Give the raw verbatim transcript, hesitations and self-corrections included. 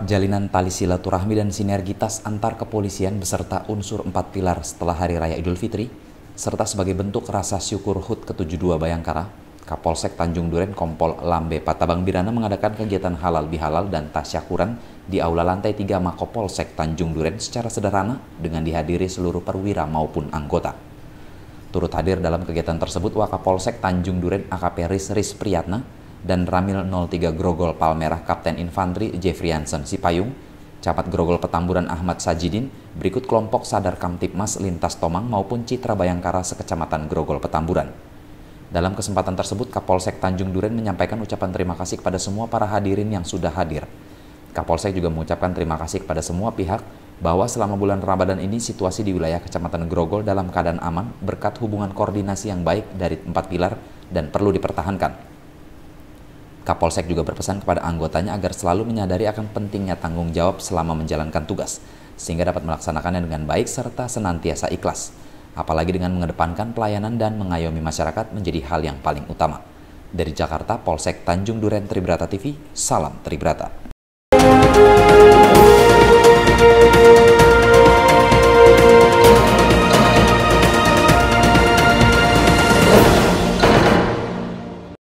jalinan tali silaturahmi dan sinergitas antar kepolisian beserta unsur empat pilar setelah Hari Raya Idul Fitri, serta sebagai bentuk rasa syukur H U T ke tujuh puluh dua Bayangkara, Kapolsek Tanjung Duren Kompol Lambe Patabang Birana mengadakan kegiatan halal bihalal dan tasyakuran di aula lantai tiga Makopolsek Tanjung Duren secara sederhana dengan dihadiri seluruh perwira maupun anggota. Turut hadir dalam kegiatan tersebut Wakapolsek Tanjung Duren A K P Riz Riz Priyatna dan Ramil nol tiga Grogol Palmerah Kapten Infantri Jeffriansen Sipayung, Camat Grogol Petamburan Ahmad Sajidin, berikut kelompok Sadar Kamtipmas Lintas Tomang maupun Citra Bayangkara sekecamatan Grogol Petamburan. Dalam kesempatan tersebut, Kapolsek Tanjung Duren menyampaikan ucapan terima kasih kepada semua para hadirin yang sudah hadir. Kapolsek juga mengucapkan terima kasih kepada semua pihak bahwa selama bulan Ramadan ini situasi di wilayah Kecamatan Grogol dalam keadaan aman berkat hubungan koordinasi yang baik dari empat pilar dan perlu dipertahankan. Kapolsek juga berpesan kepada anggotanya agar selalu menyadari akan pentingnya tanggung jawab selama menjalankan tugas, sehingga dapat melaksanakannya dengan baik serta senantiasa ikhlas. Apalagi dengan mengedepankan pelayanan dan mengayomi masyarakat menjadi hal yang paling utama. Dari Jakarta, Polsek Tanjung Duren Tribrata T V, salam Tribrata.